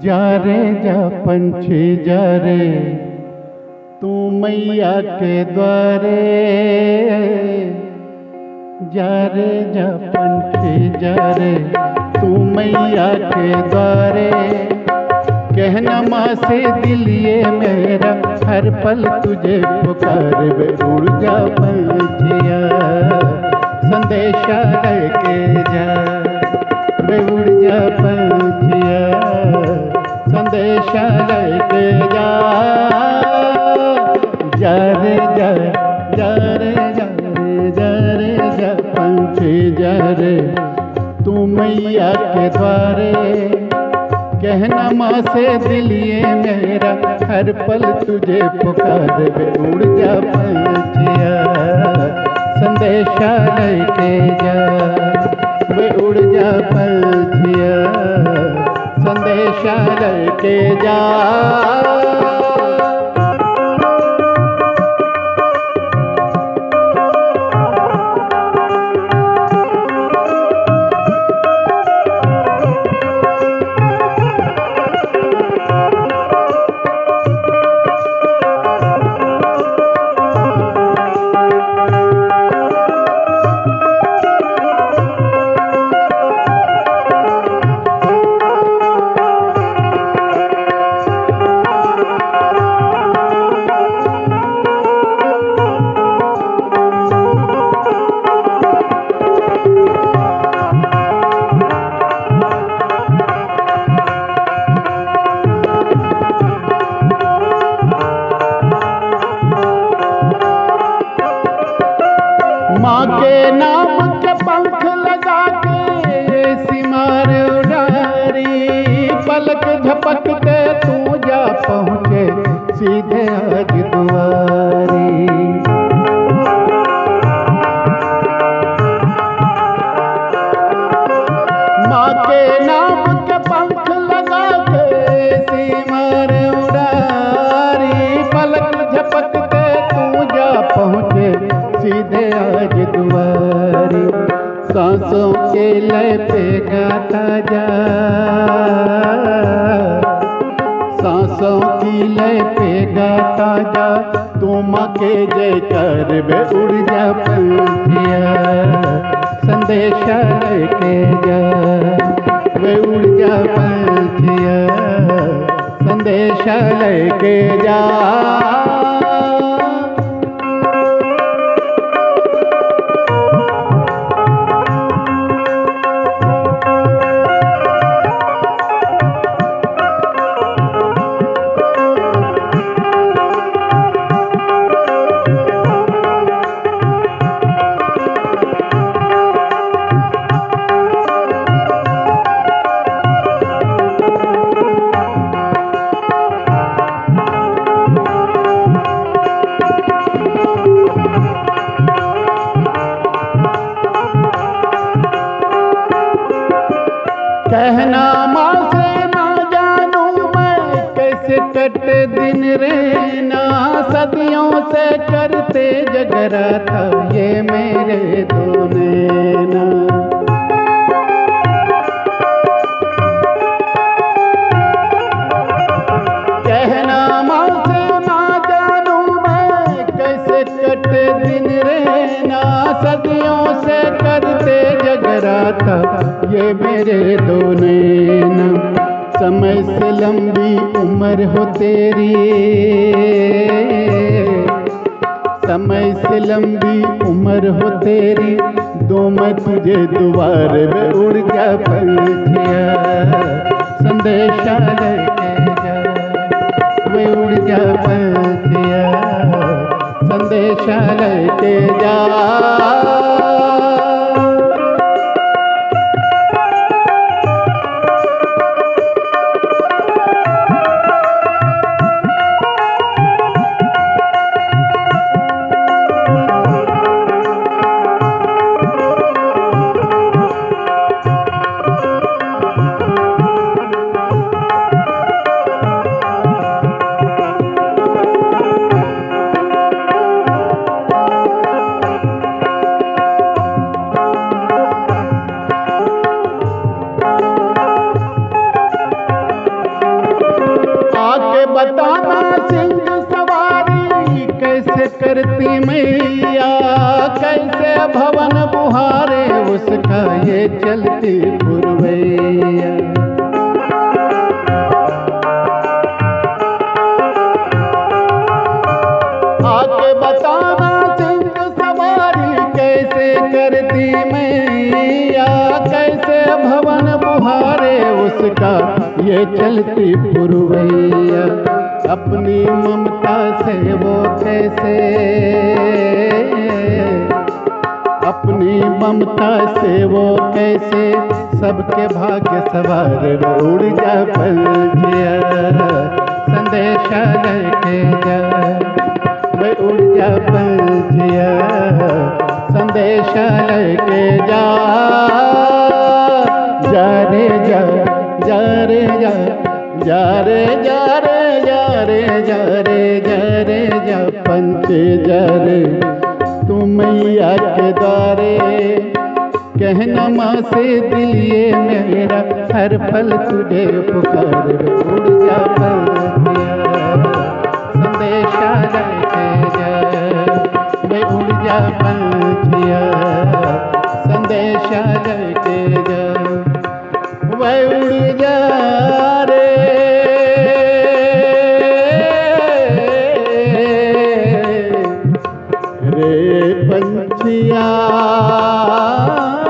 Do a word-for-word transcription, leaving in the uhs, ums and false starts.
जा रे जा पंछी जा रे तू मैया के द्वारे, जा रे जा पंछी जा रे तू मैया के द्वारे। कहना माँ से दिल ये मेरा हर पल तुझे पुकार वे उड़ जा पंछिया संदेशा लेके जा, वे उड़ जा पंछिया संदेशा लेके जा। जा रे जा जा रे जा रे जा रे जा पंछी जा रे तू मैया के द्वारे। कहना माँ से दिल ये मेरा हर पल तुझे पुकार वे उड़ जा पंछिया संदेशा लेके जा, वे उड़ जा पंछिया संदेशा लेके जा। माँ के नाम के पंख लगा के ये सिमार उड़ारी, पलक झपकते तू जा पहुँचे सीधे आज दुआरी। माँ के नाम के पंख लगा के सिमार उड़ारी, पलक झपकते तू जा पहुँचे सीधे आज दुआरी। सांसों के लय पे गाता जा, सांसों की लय पे गाता जा तू माँ के जयकार वे उड़ जा पंछिया संदेशा लेके जा, वे उड़ जा पंछिया संदेशा लेके जा। कहना माँ से ना जानू मैं कैसे कटे दिन रहना, सदियों से करते जगराता ये मेरे दो नैना। कहना माँ से ना जानू मैं कैसे कटे दिन रहना, सदियों से करते जगराता ये मेरे दो नैना। समय से लंबी उम्र हो तेरी, समय से लंबी उम्र हो तेरी, दो मैं तुझे दुआर में उड़ जा पंछिया संदेशा लेके जा, वे उड़ जा पंछिया संदेशा लेके जा। करती मैया, कैसे भवन बुहारे उसका ये चलती पुरवैया। आके बताना सिंह सवारी कैसे करती मैया, कैसे भवन बुहारे उसका ये चलती पुरवैया। अपनी ममता से वो कैसे, अपनी ममता से वो कैसे सबके भाग्य सवार उड़ जा पलटिया। संदेशा लेके जा वे उड़ जा पलटिया, संदेशा लेके जा। जा रे जा, जा रे जा, जा रे जा रे जा रे जा रे जा रे जा पंच जा रे तू मैया के द्वारे। कहना माँ से दिल ये मेरा हर पल तुझे पुकार। उड़ जा पलटिया संदेशा लेके जा, वे उड़ जा पलटिया संदेशा लेके जा। वे उड़ जा रे रे पंछिया।